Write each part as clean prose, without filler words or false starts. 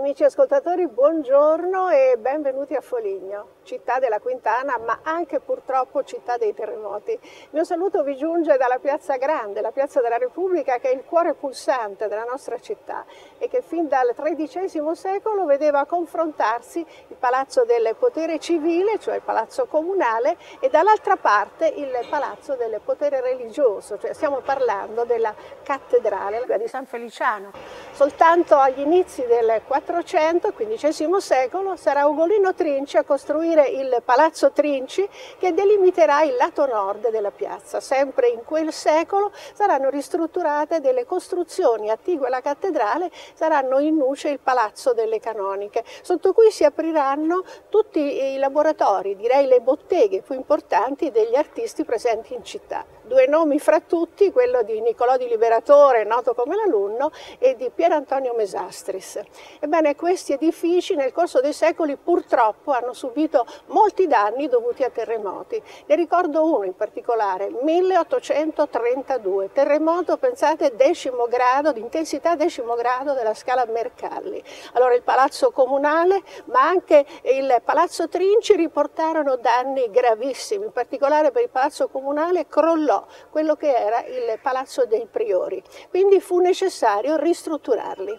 Amici ascoltatori, buongiorno e benvenuti a Foligno, città della Quintana, ma anche purtroppo città dei terremoti. Il mio saluto vi giunge dalla Piazza Grande, la Piazza della Repubblica, che è il cuore pulsante della nostra città e che fin dal XIII secolo vedeva confrontarsi il Palazzo del Potere Civile, cioè il Palazzo Comunale, e dall'altra parte il Palazzo del Potere Religioso, cioè stiamo parlando della cattedrale di San Feliciano. Soltanto agli inizi del 400, XV secolo, sarà Ugolino Trinci a costruire il Palazzo Trinci, che delimiterà il lato nord della piazza. Sempre in quel secolo saranno ristrutturate delle costruzioni attigue alla cattedrale, saranno in nuce il Palazzo delle Canoniche, sotto cui si apriranno tutti i laboratori, direi le botteghe più importanti degli artisti presenti in città. Due nomi fra tutti, quello di Niccolò di Liberatore, noto come l'Alunno, e di Pier Antonio Mesastris. Ebbene, questi edifici nel corso dei secoli purtroppo hanno subito molti danni dovuti a terremoti. Ne ricordo uno in particolare, 1832, terremoto, pensate, 10° grado, di intensità 10° grado della scala Mercalli. Allora il Palazzo Comunale, ma anche il Palazzo Trinci riportarono danni gravissimi, in particolare per il Palazzo Comunale crollò quello che era il Palazzo dei Priori, quindi fu necessario ristrutturarli.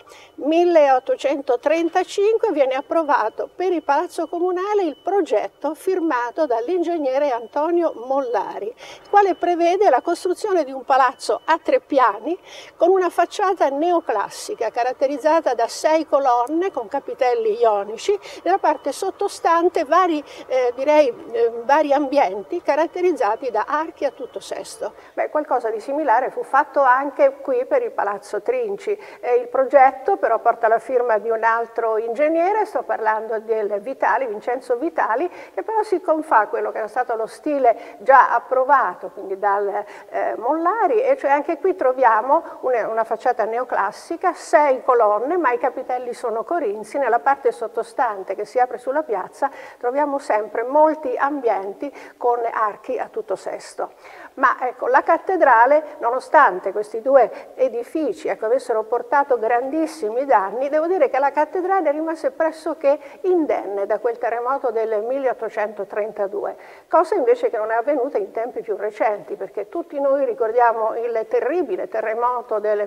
1835 viene approvato per il Palazzo Comunale il progetto firmato dall'ingegnere Antonio Mollari, il quale prevede la costruzione di un palazzo a 3 piani con una facciata neoclassica caratterizzata da 6 colonne con capitelli ionici, nella parte sottostante vari ambienti caratterizzati da archi a tutto sesto. Beh, qualcosa di similare fu fatto anche qui per il Palazzo Trinci. Il progetto però porta la firma di un altro ingegnere, sto parlando del Vitali, Vincenzo Vitali, che però si confà quello che era stato lo stile già approvato quindi dal Mollari, e cioè anche qui troviamo una facciata neoclassica, 6 colonne, ma i capitelli sono corinzi. Nella parte sottostante che si apre sulla piazza troviamo sempre molti ambienti con archi a tutto sesto. Ma ecco, la cattedrale, nonostante questi due edifici avessero portato grandissimi danni, devo dire che la cattedrale rimase pressoché indenne da quel terremoto del 1832, cosa invece che non è avvenuta in tempi più recenti, perché tutti noi ricordiamo il terribile terremoto del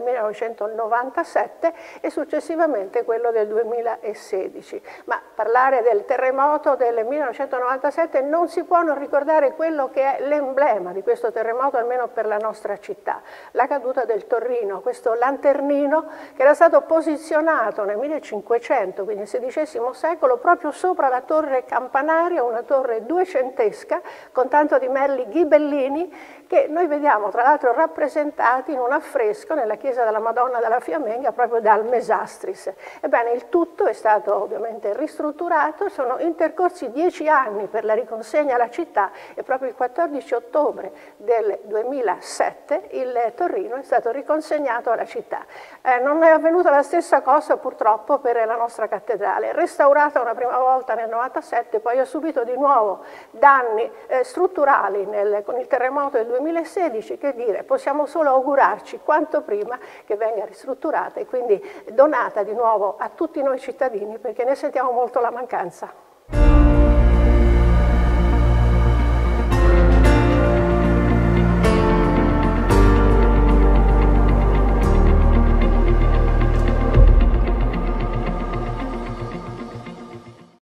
1997 e successivamente quello del 2016. Ma parlare del terremoto del 1997 non si può non ricordare quello che è l'emblema di questo terremoto, almeno per la nostra città, la caduta del Torrino, questo lanternino che era stato posizionato nel 1500, quindi nel XVI secolo, proprio sopra la torre campanaria, una torre duecentesca con tanto di merli ghibellini che noi vediamo tra l'altro rappresentati in un affresco nella chiesa della Madonna della Fiammenga proprio dal Mesastris. Ebbene, il tutto è stato ovviamente ristrutturato, sono intercorsi 10 anni per la riconsegna alla città e proprio il 14 ottobre del 2007 il Torrino è stato riconsegnato alla città. Non è avvenuta la stessa cosa purtroppo per la nostra cattedrale, restaurata una prima volta nel 97, poi ha subito di nuovo danni strutturali con il terremoto del 2016, che dire, possiamo solo augurarci quanto prima che venga ristrutturata e quindi donata di nuovo a tutti noi cittadini, perché ne sentiamo molto la mancanza.